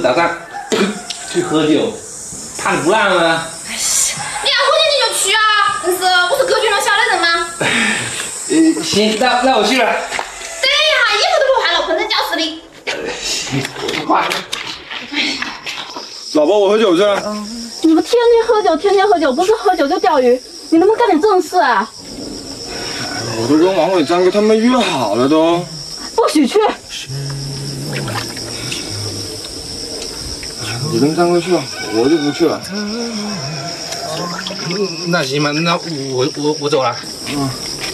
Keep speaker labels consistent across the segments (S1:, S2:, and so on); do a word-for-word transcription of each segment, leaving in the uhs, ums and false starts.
S1: 早上去喝酒，怕不让吗？
S2: 哎呀，你要喝酒你就去啊！真是，我是隔绝了小的人吗？
S1: 呃，行，那那我去了。
S2: 等一下，衣服都不换了，困在教室里。
S1: 行，快。
S3: 老婆，我喝酒去。
S4: 你们天天喝酒，天天喝酒，不是喝酒就钓鱼，你能不能干点正事啊？
S3: 我都跟王伟、张哥他们约好了都。
S4: 不许去！
S3: 你跟张哥去吧，我就不去了。
S1: 那行吧，那我我我走了。嗯。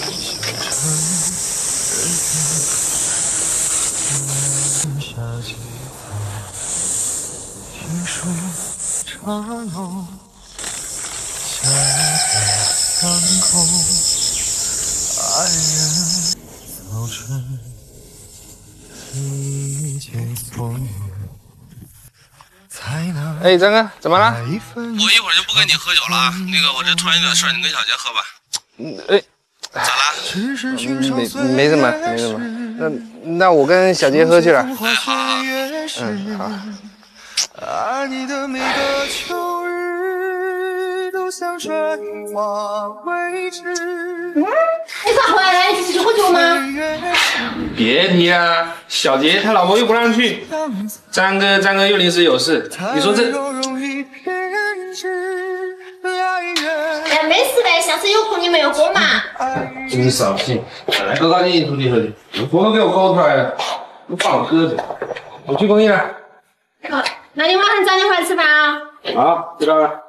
S1: 哎，张哥，怎么了？
S5: 我一会儿就不跟你喝酒了啊。那个，我这突然有点事儿，你跟小杰喝吧。
S1: 嗯，哎，
S5: 咋了？
S1: 没没什么，没什么。那那我跟小杰喝去了。
S5: 哎，好好好。
S1: 嗯，好。
S2: 嗯，你咋回来？你是去喝酒吗？
S1: 别提了，小杰他老婆又不让去，张哥张哥又临时有事，你说这……
S2: 哎，没事的，下次有空你们又喝嘛。
S1: 真扫兴，本来高高兴兴出去喝酒，活都给我勾出来了，都放我鸽子。我去公益了。
S2: 好，那你晚上早点回来吃饭啊。
S1: 好，知道了。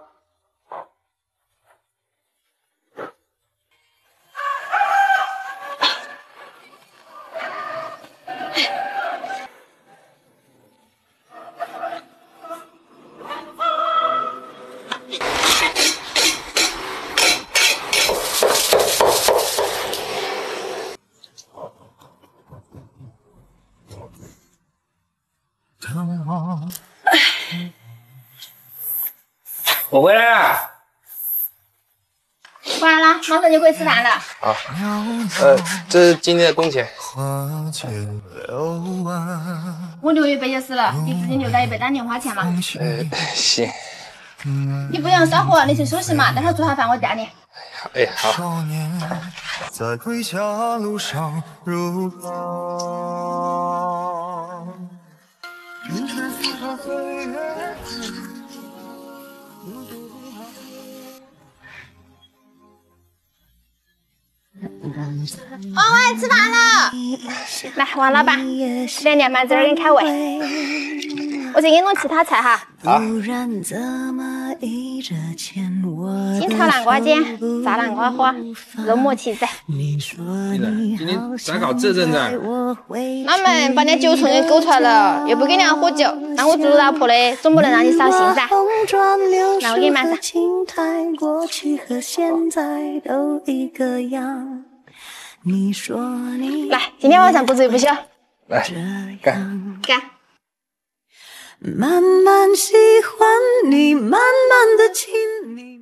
S1: 我回来了。
S2: 回来了，马上就可以吃饭了。
S1: 好，呃，这是今天的工钱。
S2: 我六月备节食了，你自己留在一百打零花钱嘛。
S1: 呃，行。
S2: 你不用烧火，你去休息嘛，待会儿做好饭我带你。
S1: 哎，好。
S6: 在归家路上如浪，云是四川岁月。
S2: 王伟吃饭了，来，王老板，两点半这儿给你开胃。我先给你弄其他菜哈。
S1: 好。
S2: 金炒南瓜尖，炸南瓜花，肉末旗子。
S1: 今天咋搞这阵子？
S2: 妈们把你酒虫给勾出来了，又不给人家喝酒，那我做老婆的总不能让你扫兴噻。那我给你买啥？来，今天晚上不醉不休。
S1: 来，干
S2: 干。
S6: 慢慢喜欢你，慢慢的亲密。